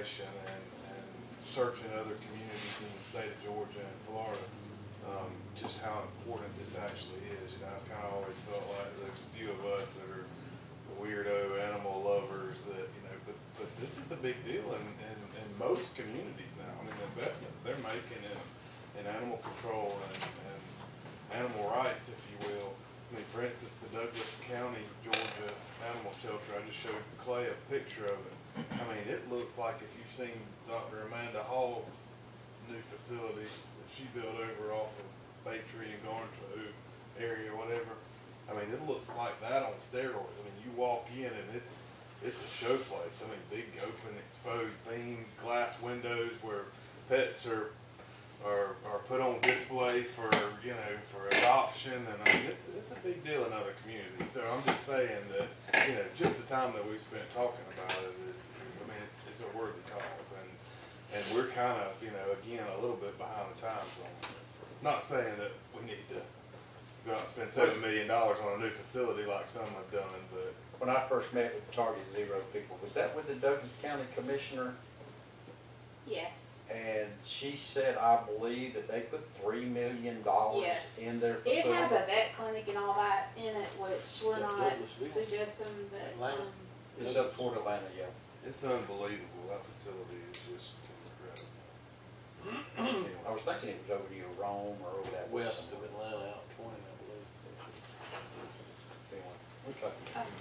information and searching other communities in the state of Georgia and Florida, just how important this actually is. You know, I've kind of always felt like there's a few of us that are weirdo animal lovers that, you know, but this is a big deal in most communities now. I mean, the investment they're making in animal control and animal rights, if you will. I mean, for instance, the Douglas County, Georgia Animal Shelter, I just showed Clay a picture of it. I mean, it looks like if you've seen Dr. Amanda Hall's new facility that she built over off of Bay Tree and Garnsville area or whatever. I mean, it looks like that on steroids. I mean, you walk in and it's a show place. I mean, big open exposed beams, glass windows where pets are put on display for, you know, for adoption, and I mean, it's a big deal in other communities. So I'm just saying that, you know, just the time that we've spent talking about it is, I mean, it's a worthy cause, and we're kind of, you know, again, a little bit behind the times on this. Not saying that we need to go out and spend $7 million on a new facility like some have done, but When I first met with Target Zero people, was that with the Douglas County Commissioner? Yes. And she said, I believe, that they put $3 million Yes. in their It facility. has a vet clinic and all that in it, which we're That's not Douglasville. suggesting that, Atlanta. It's up toward Atlanta, yeah. it's unbelievable. That facility is just incredible. I was thinking it was over near Rome or over that way West of somewhere. Atlanta, out 20, I believe. Anyway, okay.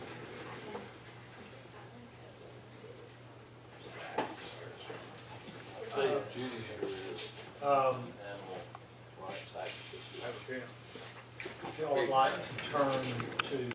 Say Judy here is animal rights activist. If y'all would like to turn to